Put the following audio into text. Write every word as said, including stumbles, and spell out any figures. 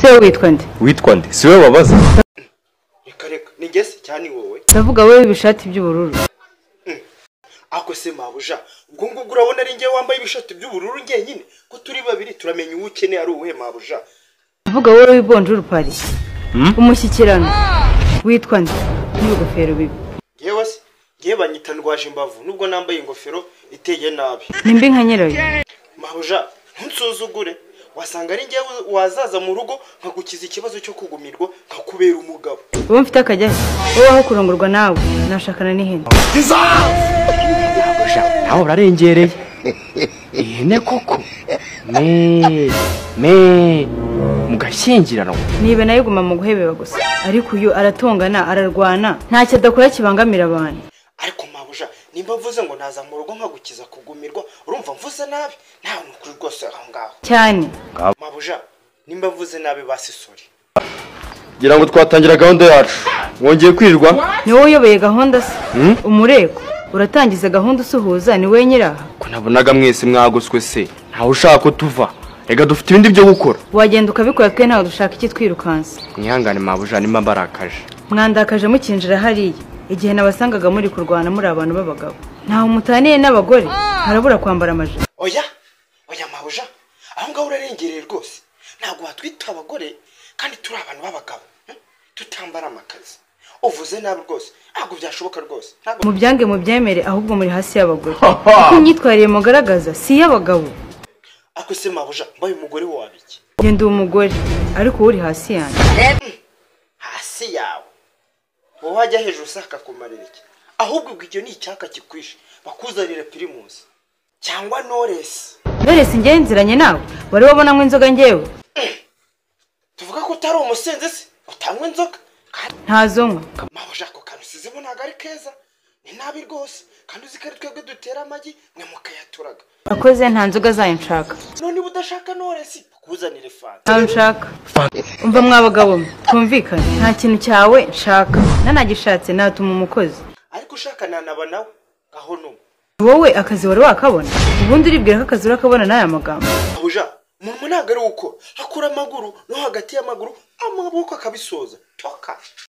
se witwa nde? Witwa nde? Si wewe wabaza? Reka reka nigese cyane wowe. Ndavuga wewe ibishati by'ubururu. Ako se mabuja, ubwo ngubwo urabona ari ngiye wambaye ibishati by'ubururu ngiye nyine ko turi babiri turamenya uwo ukeneye ari uwe mabuja. Ndavuga wewe wibonjuru Paris. Umushyikirano. Witwa nde? N'ingofero bibi. Yewe se, ngiye banyita ndwaje imbavu nubwo nambaye ingofero iteye nabi. Nimbi nka nyirayo. Mabuja, ntusuzugure. Wasanga ari ngiye wazaza mu rugo nkagukiza ikibazo cyo kugumirwa nkakubera umugabo. Wowe mfite akajya wowe aho kurongorwa nawe nashakana n'ihene. Naho urarengereye. Ihene koko. Me me mugashyingirana. Nibe nayo guma mu guhebeba gusa. Ariko uyu aratongana ararwana ntacyo adakora kibangamira abantu. Ariko mabuja, nimba mvuze ngo naza mu rugo nkagukiza kugumirwa urumva mvuze nabi nta nukuri rwose aho ngaho. Cyane. Mabuja, nimba mvuze nabi basisori. Gira ngo twatangira gahunda yacu. Wongeye kwirirwa? Ni wowe uyoboye gahunda se? Umureko uratangiza gahunda usuhuza ni we nyiraha. Ko nabonaga mwese mwagoswe se. Ntawe ushaka ko tuva. Rega dufite ibindi byo gukora. Wagenda ukabikora twe ntawe dushaka iki twirukanse. Mwihangane mabuja nimba mbarakaje. Mwandakaje mukinjira hariya. Igihe nabasangaga muri kurwana muri abantu b'abagabo. Ntaho mutaniye n'abagore. Harabura kwambara amaje. Oya, oya mabuja. Aho ngaho urarengereye rwose. Ntabwo watwita abagore kandi turi abantu b'abagabo. Tutambara amakazi. Uvuze nabi rwose. Ntabwo byashoboka rwose. Mu byange mu byemere ahubwo muri hasi y'abagore. Kuko imyitwarire mugaragaza si y'abagabo. Ako se mabuja, mbaye umugore wabiki. Genda umugore ariko uri hasi yanjye. Hasi yawe. Wowe wajya hejuru usaka kumarira iki? Ahubwo ubwo ni icyaka kikwishe. Bakuzanira Primus cyangwa Knowless. Knowless ngenziranye nawe. Wari wabona ngo inzoga ngewe. Tuvuga ko utari umusenze se? Utanywa inzoga? Ntazo nkwa. Mabuja ko kanusizemo ntago ari keza. Ni nabi rwose. Kandi uzikari twebwe dutera amagi mwe mukayaturaga. Akoze nta nzoga zayo nshaka. None budashaka Knowless bakuzanire fanta. Nta nshaka. Umva mwabagabo twumvikane. Nta kintu cyawe nshaka. Nanagishatse natuma umukozi. Ariko ushaka nanaba nawe aho no. Wowe akazi wari wakabona. Ubundi uribwira ko akazi urakabona n'aya magambo. Mabuja, mu ntago ari uko hakura amaguru no hagati y'amaguru amaboko akabisoza. Toka.